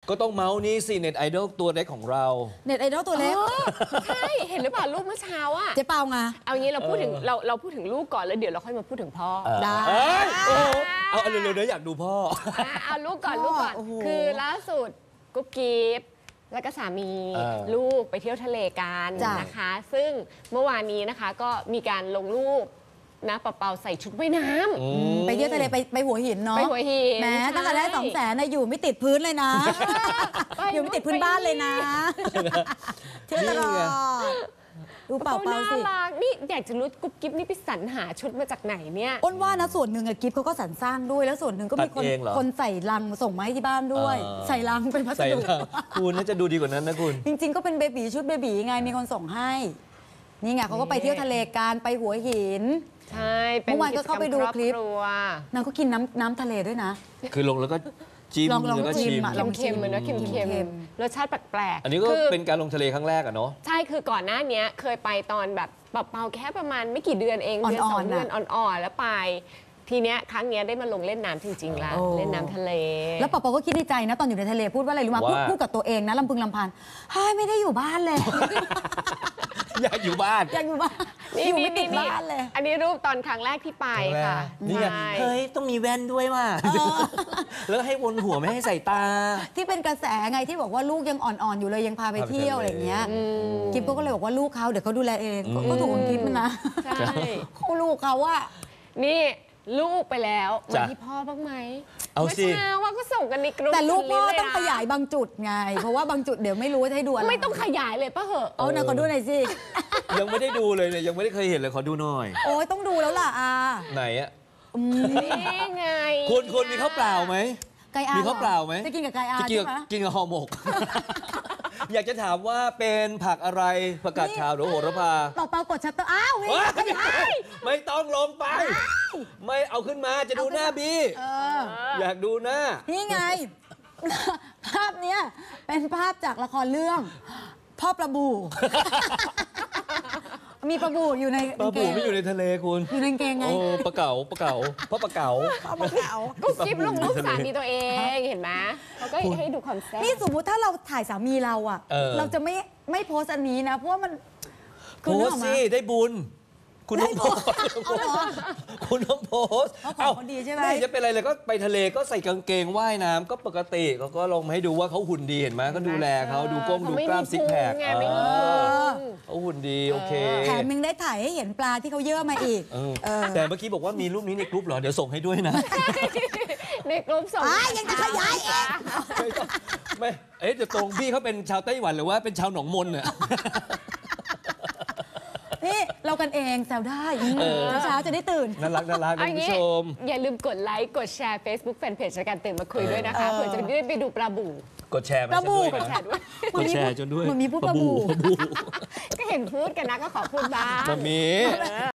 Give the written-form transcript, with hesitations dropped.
ก็ต้องเมาส์นี่สิเน็ตไอดอลตัวเล็กของเราเน็ตไอดอลตัวเล็กใช่เห็นหรือเปล่ารูปเมื่อเช้าอ่ะเจ๊เปาไงเอางี้เราพูดถึงเราพูดถึงลูกก่อนแล้วเดี๋ยวเราค่อยมาพูดถึงพ่อได้เอาเร็วๆเดี๋ยวอยากดูพ่อเอาลูกก่อนคือล่าสุดกุ๊บกิ๊บแล้วก็สามีลูกไปเที่ยวทะเลกันนะคะซึ่งเมื่อวานนี้นะคะก็มีการลงรูปนะเปาใส่ชุดว่ายน้ำไปเที่ยวทะเลไปหัวหินเนาะไปหัวหินแม้ตั้งแต่ได้200,000นะอยู่ไม่ติดพื้นเลยนะอยู่ไม่ติดพื้นบ้านเลยนะเที่ยวตลอดดูเปาสินี่อยากจะรู้กุ๊บกิ๊บนี่ไปสรรหาชุดมาจากไหนเนี่ยอ้นว่านะส่วนหนึ่งกิ๊บเขาก็สรรสร้างด้วยแล้วส่วนหนึ่งก็มีคนใส่ลังส่งมาให้ที่บ้านด้วยใส่ลังเป็นพัสดุคุณน่าจะดูดีกว่านั้นนะคุณจริงๆก็เป็นเบบีชุดเบบีไงมีคนส่งให้นี่ไงเขาก็ไปเที่ยวทะเลกันไปหัวหินใช่เมื่อวานก็เข้าไปดูคลิปนางก็กินน้ำทะเลด้วยนะคือลงแล้วก็จิ้มแล้วก็ชิมเค็มๆเหมือนว่าเค็มรสชาติแปลกๆอันนี้ก็เป็นการลงทะเลครั้งแรกอะเนาะใช่คือก่อนหน้านี้เคยไปตอนแบบเปาแค่ประมาณไม่กี่เดือนเองเดือน2 เดือนอ่อนๆแล้วไปทีเนี้ยครั้งนี้ได้มาลงเล่นน้ำจริงๆแล้วเล่นน้ำทะเลแล้วเปาก็คิดในใจนะตอนอยู่ในทะเลพูดว่าอะไรรู้ไหมพูดกับตัวเองนะลำพึงลำพันเฮ้ยไม่ได้อยู่บ้านเลยอยากอยู่บ้านอยู่ไม่ติดบ้านเลยอันนี้รูปตอนครั้งแรกที่ไปค่ะนี่ไงเฮ้ยต้องมีแว่นด้วยว่ะแล้วให้วนหัวไม่ให้ใส่ตาที่เป็นกระแสไงที่บอกว่าลูกยังอ่อนๆอยู่เลยยังพาไปเที่ยวอะไรอย่างเงี้ยกิ๊บก็เลยบอกว่าลูกเขาเดี๋ยวเขาดูแลเองก็ถูกของกิ๊บนะใช่เขาลูกเขาว่านี่ลูกไปแล้วมาที่พ่อบ้างไหมเอาสิว่าก็ส่งกันในกลุ่มแต่ลูกพ่อต้องขยายบางจุดไงเพราะว่าบางจุดเดี๋ยวไม่รู้จะให้ดูอะไรไม่ต้องขยายเลยป่ะเหรอเอาหน่อยขอดูหน่อยสิยังไม่ได้ดูเลยเนี่ยยังไม่ได้เคยเห็นเลยขอดูหน่อยโอ้ยต้องดูแล้วล่ะไหนอะนี่ไงคุณมีข้าวเปล่าไหมมีข้าวเปล่าไหมจะกินกับไก่อาใช่ไหมกินกับห่อหมกอยากจะถามว่าเป็นผักอะไรผักกาดขาวหรือโหระพาเปากดชัตเตอร์อ้าวไม่ต้องลงไปไม่เอาขึ้นมาจะดูหน้าบีอยากดูหน้านี่ไงภาพเนี้ยเป็นภาพจากละครเรื่องพ่อปลาบูมีปลาบูอยู่ในปลาบูไม่อยู่ในทะเลคุณอยู่ในเกงไงโอ้ปลาเก๋าพ่อปลาเก๋าก็คลิปลงรูปสามีตัวเองเห็นไหมเขาก็ให้ดูความแซ่บนี่สมมุติถ้าเราถ่ายสามีเราอ่ะเราจะไม่โพสอันนี้นะเพราะว่ามันโพสสิได้บุญคุณต้องโพสคุณต้องโพสเขาดีใช่ไหมไม่จะเป็นอะไรเลยก็ไปทะเลก็ใส่กางเกงว่ายน้ำก็ปกติเขาก็ลงมาให้ดูว่าเขาหุ่นดีเห็นไหมก็ดูแลเขาดูก้มดูกล้ามซิกแพคเขาหุ่นดีโอเคแถมยังได้ถ่ายให้เห็นปลาที่เขาเยอะมาอีกแต่เมื่อกี้บอกว่ามีรูปนี้ในกลุ่มเหรอเดี๋ยวส่งให้ด้วยนะในกลุ่มส่งยังจะขยายเองไม่จะตรงพี่เขาเป็นชาวไต้หวันหรือว่าเป็นชาวหนองมนเนี่ยนี่เรากันเองแซวได้เช้าจะได้ตื่นน่ารักคุณผู้ชมอย่าลืมกดไลค์กดแชร์ Facebook Fanpage รายการตื่นมาคุยด้วยนะคะเผื่อจะได้ไปดูปลาบูกดแชร์ปลาบูกดแชร์จนด้วยมันมีพูดปลาบูก็เห็นพูดกันนะก็ขอพูดบ้างมันมี